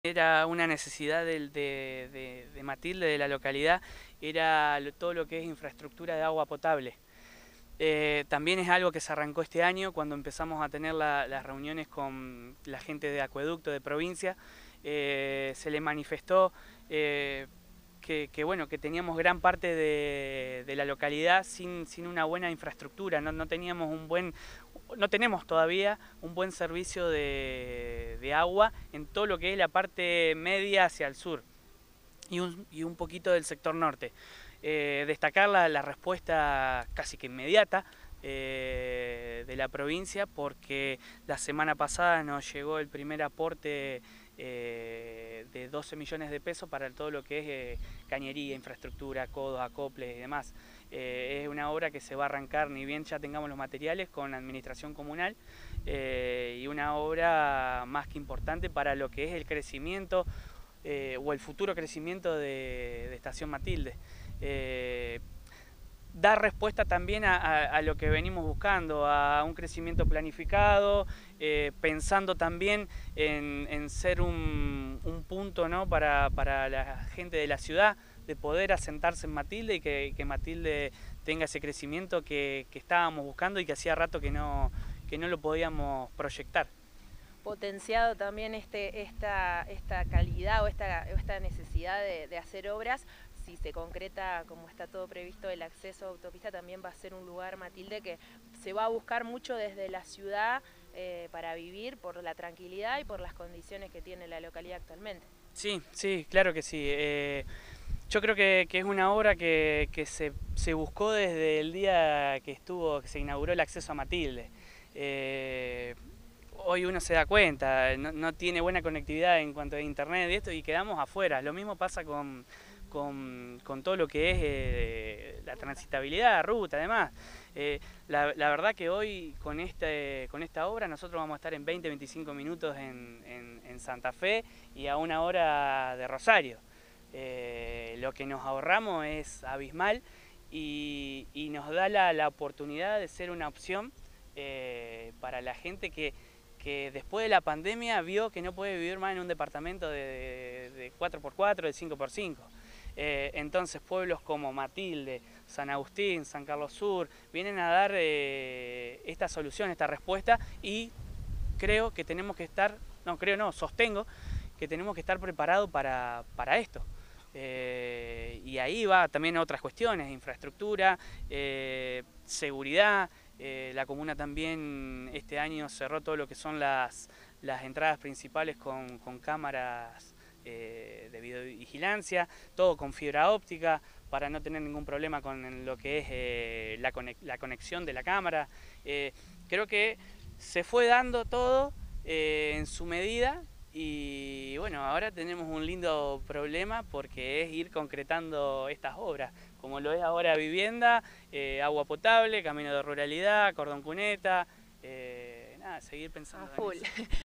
Era una necesidad de Matilde, de la localidad, era todo lo que es infraestructura de agua potable. También es algo que se arrancó este año cuando empezamos a tener las reuniones con la gente de acueducto de provincia. Se le manifestó bueno, que teníamos gran parte de la localidad sin una buena infraestructura, no teníamos no tenemos todavía un buen servicio de agua en todo lo que es la parte media hacia el sur y un poquito del sector norte. Destacar la respuesta casi que inmediata de la provincia, porque la semana pasada nos llegó el primer aporte de 12 millones de pesos para todo lo que es cañería, infraestructura, codos, acoples y demás. Es una obra que se va a arrancar ni bien ya tengamos los materiales con la administración comunal, y una obra más que importante para lo que es el crecimiento o el futuro crecimiento de Estación Matilde. Dar respuesta también a lo que venimos buscando, a un crecimiento planificado, pensando también en ser un punto, ¿no?, para la gente de la ciudad, de poder asentarse en Matilde y que Matilde tenga ese crecimiento que estábamos buscando y que hacía rato que no lo podíamos proyectar. Potenciado también esta calidad o esta necesidad de hacer obras. Si se concreta como está todo previsto el acceso a autopista, también va a ser un lugar, Matilde, que se va a buscar mucho desde la ciudad para vivir, por la tranquilidad y por las condiciones que tiene la localidad actualmente. Sí, sí, claro que sí. Yo creo que es una obra que se buscó desde el día que se inauguró el acceso a Matilde. Hoy uno se da cuenta, no tiene buena conectividad en cuanto a internet y esto, y quedamos afuera. Lo mismo pasa con todo lo que es la transitabilidad, ruta, además. La verdad que hoy con esta obra nosotros vamos a estar en 20-25 minutos en Santa Fe y a 1 hora de Rosario. Lo que nos ahorramos es abismal y nos da la oportunidad de ser una opción para la gente que después de la pandemia vio que no puede vivir más en un departamento de 4x4, de 5x5. Entonces pueblos como Matilde, San Agustín, San Carlos Sur, vienen a dar esta solución, esta respuesta, y creo que tenemos que estar, sostengo que tenemos que estar preparados para esto. Y ahí va también otras cuestiones, infraestructura, seguridad. La comuna también este año cerró todo lo que son las entradas principales con cámaras de videovigilancia, todo con fibra óptica para no tener ningún problema con lo que es la conexión de la cámara. Creo que se fue dando todo en su medida. Y bueno, ahora tenemos un lindo problema porque es ir concretando estas obras, como lo es ahora vivienda, agua potable, camino de ruralidad, cordón cuneta, nada, seguir pensando A en full. eso.